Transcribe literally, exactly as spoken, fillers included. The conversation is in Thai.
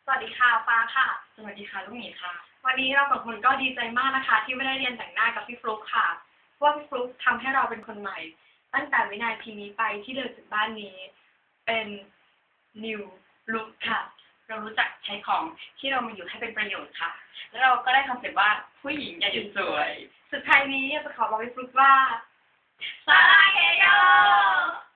สวัสดีค่ะฟ้าค่ะสวัสดีค่ะลูกหมีค่ะวันนี้เราสองคนก็ดีใจมากนะคะที่ไม่ได้เรียนแต่งหน้ากับพี่ฟลุ๊กค่ะเพราะว่าพี่ฟลุ๊กทำให้เราเป็นคนใหม่ตั้งแต่วินาทีนี้ไปที่เดินจากบ้านนี้เป็น new look ค่ะเรารู้จักใช้ของที่เรามีอยู่ให้เป็นประโยชน์ค่ะแล้วเราก็ได้คอนเซ็ปต์ว่าผู้หญิงอย่าหยุดสวยสุดท้ายนี้จะขอบอกพี่ฟลุ๊กว่าสาลาเฮโย